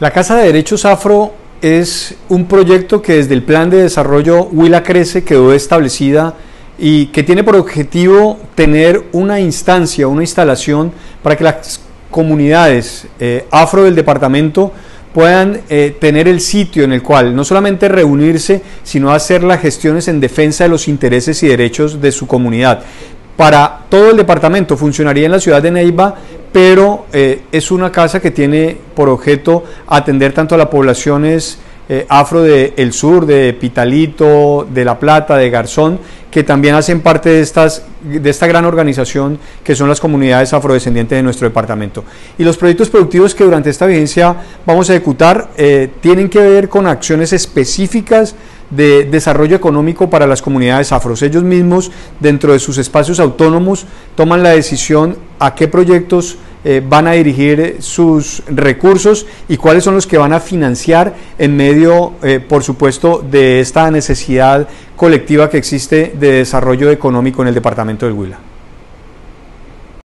La Casa de Derechos Afro es un proyecto que desde el Plan de Desarrollo Huila Crece quedó establecida y que tiene por objetivo tener una instancia, una instalación para que las comunidades afro del departamento puedan tener el sitio en el cual no solamente reunirse, sino hacer las gestiones en defensa de los intereses y derechos de su comunidad. Para todo el departamento funcionaría en la ciudad de Neiva, pero es una casa que tiene por objeto atender tanto a las poblaciones afro del sur, de Pitalito, de La Plata, de Garzón, que también hacen parte de esta gran organización que son las comunidades afrodescendientes de nuestro departamento. Y los proyectos productivos que durante esta vigencia vamos a ejecutar tienen que ver con acciones específicas de desarrollo económico para las comunidades afros. Ellos mismos, dentro de sus espacios autónomos, toman la decisión a qué proyectos van a dirigir sus recursos y cuáles son los que van a financiar en medio, por supuesto, de esta necesidad colectiva que existe de desarrollo económico en el departamento del Huila.